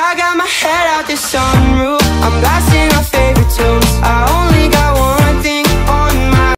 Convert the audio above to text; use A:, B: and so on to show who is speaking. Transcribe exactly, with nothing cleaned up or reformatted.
A: I got my head out the sunroof, I'm blasting